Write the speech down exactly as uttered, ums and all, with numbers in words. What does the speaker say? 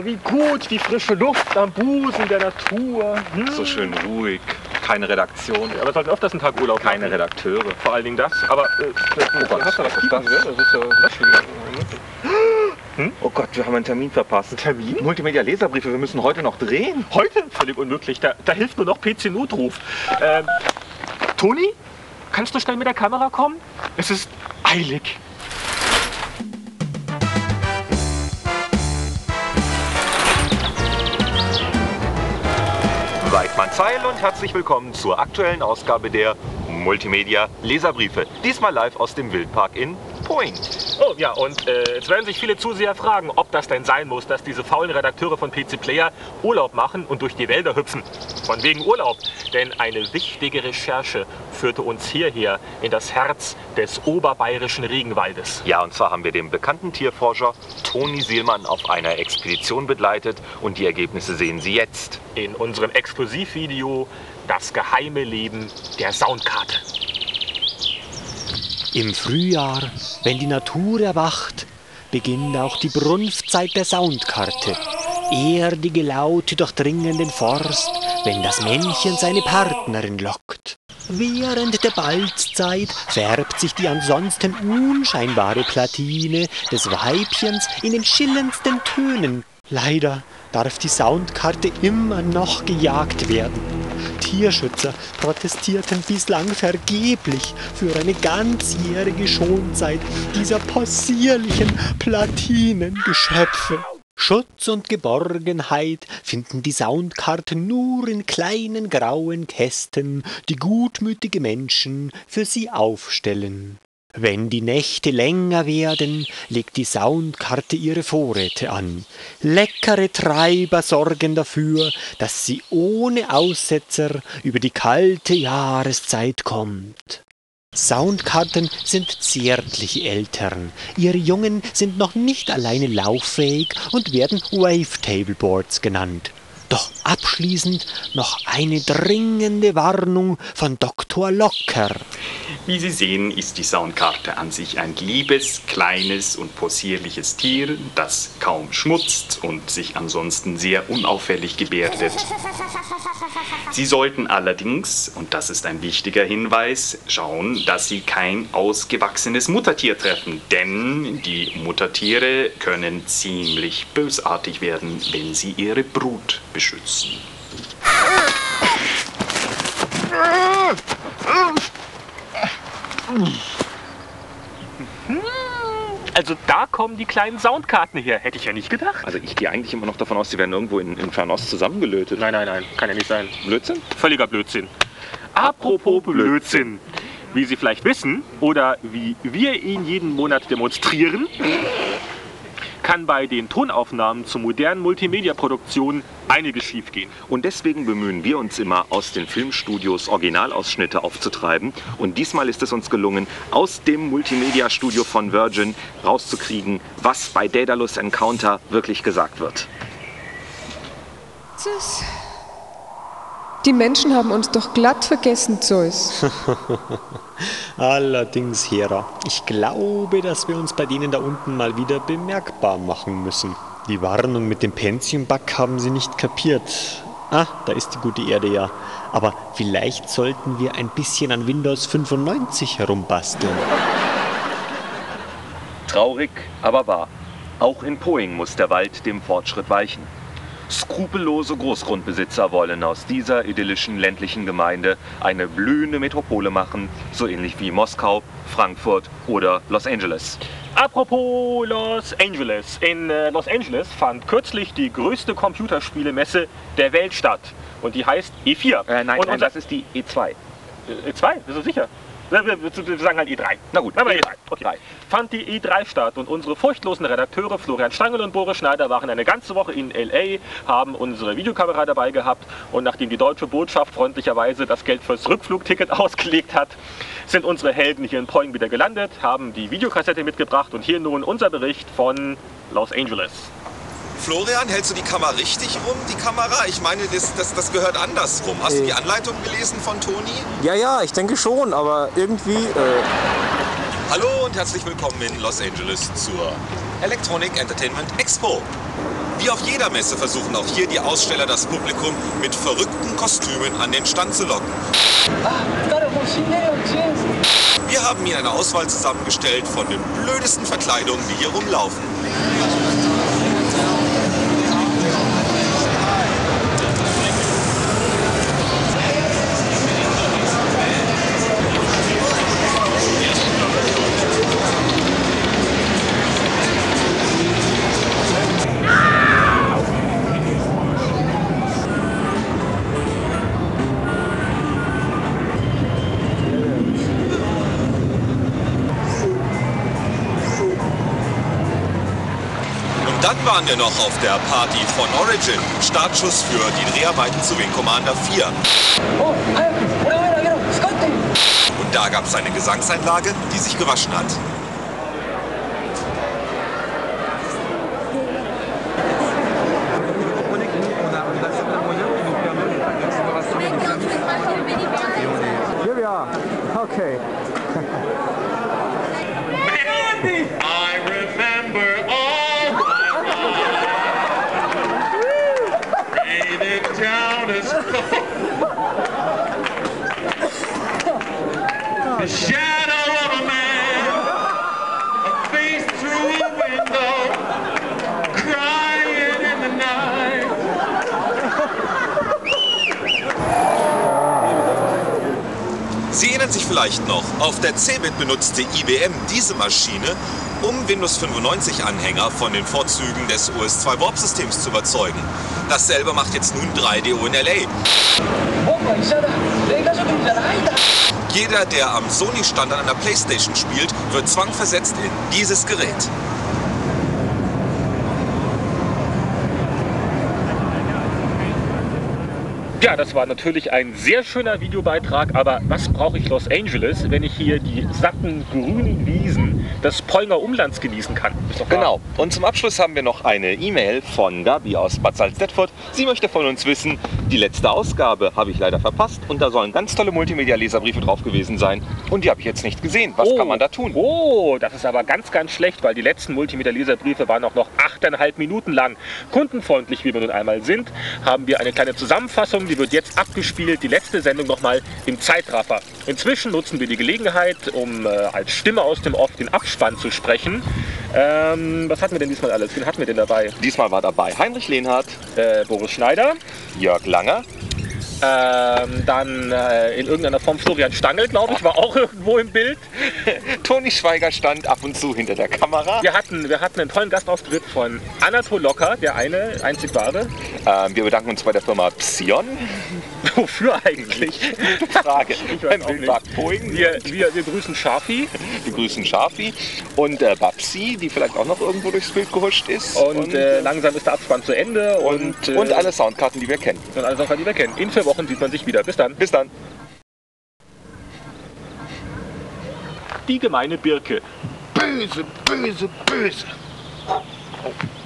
wie gut, die frische Luft am Busen der Natur. Hm. So schön ruhig, keine Redaktion. Ja, aber sollten öfters einen Tag Urlaub Keine machen. Redakteure. Vor allen Dingen das. Aber äh, Oh Gott, hast du was verstanden? Das ist ja Hm? Oh Gott, wir haben einen Termin verpasst. Termin? Multimedia-Leserbriefe, wir müssen heute noch drehen. Heute? Völlig unmöglich. Da, da hilft nur noch P C-Notruf. Ähm, Toni, kannst du schnell mit der Kamera kommen? Es ist eilig. Weidmanns Heil und herzlich willkommen zur aktuellen Ausgabe der Multimedia Leserbriefe. Diesmal live aus dem Wildpark in Poing. Oh ja, und äh, jetzt werden sich viele Zuseher fragen, ob das denn sein muss, dass diese faulen Redakteure von P C Player Urlaub machen und durch die Wälder hüpfen. Von wegen Urlaub. Denn eine wichtige Recherche führte uns hierher in das Herz des oberbayerischen Regenwaldes. Ja, und zwar haben wir den bekannten Tierforscher Toni Sielmann auf einer Expedition begleitet und die Ergebnisse sehen Sie jetzt. In unserem Exklusivvideo Das geheime Leben der Soundkarte. Im Frühjahr, wenn die Natur erwacht, beginnt auch die Brunftzeit der Soundkarte. Erdige Laute durchdringen den Forst, wenn das Männchen seine Partnerin lockt. Während der Balzzeit färbt sich die ansonsten unscheinbare Platine des Weibchens in den schillerndsten Tönen. Leider darf die Soundkarte immer noch gejagt werden. Tierschützer protestierten bislang vergeblich für eine ganzjährige Schonzeit dieser possierlichen Platinengeschöpfe. Schutz und Geborgenheit finden die Soundkarten nur in kleinen grauen Kästen, die gutmütige Menschen für sie aufstellen. Wenn die Nächte länger werden, legt die Soundkarte ihre Vorräte an. Leckere Treiber sorgen dafür, dass sie ohne Aussetzer über die kalte Jahreszeit kommt. Soundkarten sind zärtliche Eltern. Ihre Jungen sind noch nicht alleine lauffähig und werden Wavetableboards genannt. Doch abschließend noch eine dringende Warnung von Doktor Locker. Wie Sie sehen, ist die Soundkarte an sich ein liebes, kleines und possierliches Tier, das kaum schmutzt und sich ansonsten sehr unauffällig gebärdet. Sie sollten allerdings, und das ist ein wichtiger Hinweis, schauen, dass Sie kein ausgewachsenes Muttertier treffen, denn die Muttertiere können ziemlich bösartig werden, wenn sie ihre Brut beschützen. Also da kommen die kleinen Soundkarten her. Hätte ich ja nicht gedacht. Also ich gehe eigentlich immer noch davon aus, sie werden irgendwo in, in Fernost zusammengelötet. Nein, nein, nein. Kann ja nicht sein. Blödsinn? Völliger Blödsinn. Apropos Blödsinn. Wie Sie vielleicht wissen, oder wie wir ihn jeden Monat demonstrieren, kann bei den Tonaufnahmen zu modernen Multimedia-Produktionen einiges schiefgehen. Und deswegen bemühen wir uns immer, aus den Filmstudios Originalausschnitte aufzutreiben. Und diesmal ist es uns gelungen, aus dem Multimedia-Studio von Virgin rauszukriegen, was bei Daedalus Encounter wirklich gesagt wird. Zeus. Die Menschen haben uns doch glatt vergessen, Zeus. Allerdings, Hera, ich glaube, dass wir uns bei denen da unten mal wieder bemerkbar machen müssen. Die Warnung mit dem Pentium-Bug haben sie nicht kapiert. Ah, da ist die gute Erde ja. Aber vielleicht sollten wir ein bisschen an Windows fünfundneunzig herumbasteln. Traurig, aber wahr. Auch in Poing muss der Wald dem Fortschritt weichen. Skrupellose Großgrundbesitzer wollen aus dieser idyllischen ländlichen Gemeinde eine blühende Metropole machen, so ähnlich wie Moskau, Frankfurt oder Los Angeles. Apropos Los Angeles. In äh, Los Angeles fand kürzlich die größte Computerspielemesse der Welt statt. Und die heißt E vier. Äh, nein, und nein, unser, das ist die E zwei. E zwei? Bist du sicher? Wir, wir, wir sagen halt E drei. Na gut, aber E drei. Okay. drei. Fand die E drei statt und unsere furchtlosen Redakteure Florian Stangl und Boris Schneider waren eine ganze Woche in L A, haben unsere Videokamera dabei gehabt und nachdem die deutsche Botschaft freundlicherweise das Geld fürs Rückflugticket ausgelegt hat, sind unsere Helden hier in Poing wieder gelandet, haben die Videokassette mitgebracht und hier nun unser Bericht von Los Angeles. Florian, hältst du die Kamera richtig rum, die Kamera? Ich meine, das, das, das gehört andersrum. Hast du die Anleitung gelesen von Toni? Ja, ja, ich denke schon, aber irgendwie... Äh Hallo und herzlich willkommen in Los Angeles zur Electronic Entertainment Expo. Wie auf jeder Messe versuchen auch hier die Aussteller das Publikum mit verrückten Kostümen an den Stand zu locken. Wir haben hier eine Auswahl zusammengestellt von den blödesten Verkleidungen, die hier rumlaufen. Dann waren wir noch auf der Party von Origin, Startschuss für die Dreharbeiten zu Wing Commander vier. Und da gab es eine Gesangseinlage, die sich gewaschen hat. Here we are. Okay. I remember all raining down as the shadow of a man, a face through a window, crying in the night. Sie erinnern sich vielleicht noch, auf der Cebit benutzte I B M diese Maschine, um Windows fünfundneunzig Anhänger von den Vorzügen des O S zwei Warp-Systems zu überzeugen. Dasselbe macht jetzt nun drei D O in L A. Jeder, der am Sony-Stand an einer Playstation spielt, wird zwangversetzt in dieses Gerät. Ja, das war natürlich ein sehr schöner Videobeitrag, aber was brauche ich Los Angeles, wenn ich hier die satten grünen Wiesen des Poinger Umlands genießen kann? Ist doch wahr. Genau. Und zum Abschluss haben wir noch eine E-Mail von Gabi aus Bad Salzdetford. Sie möchte von uns wissen, die letzte Ausgabe habe ich leider verpasst und da sollen ganz tolle Multimedia-Leserbriefe drauf gewesen sein und die habe ich jetzt nicht gesehen. Was oh. kann man da tun? Oh, das ist aber ganz, ganz schlecht, weil die letzten Multimedia-Leserbriefe waren auch noch achteinhalb Minuten lang. Kundenfreundlich, wie wir nun einmal sind, haben wir eine kleine Zusammenfassung. Die wird jetzt abgespielt, die letzte Sendung nochmal im Zeitraffer. Inzwischen nutzen wir die Gelegenheit, um äh, als Stimme aus dem Off den Abspann zu sprechen. Ähm, was hatten wir denn diesmal alles? Wen hatten wir denn dabei? Diesmal war dabei Heinrich Lehnhardt, Äh, Boris Schneider, Jörg Langer, ähm, dann äh, in irgendeiner Form Florian Stangl, glaube ich, war auch irgendwo im Bild. Toni Schweiger stand ab und zu hinter der Kamera. Wir hatten, wir hatten einen tollen Gastauftritt von Anatol Locker, der eine, einzig wahre. Ähm, wir bedanken uns bei der Firma Psion. Wofür eigentlich? Frage. Ich weiß auch Beim nicht. Wildpark-Poing. Wir, wir, wir grüßen Schafi Wir grüßen Schafi und äh, Babsi, die vielleicht auch noch irgendwo durchs Bild gehuscht ist. und, äh, langsam ist der Abspann zu Ende. und, Und, äh, und alle Soundkarten, die wir kennen. und alle Sachen, die wir kennen. In vier Wochen sieht man sich wieder. Bis dann. Bis dann. Die gemeine Birke. Böse, böse, böse. Oh.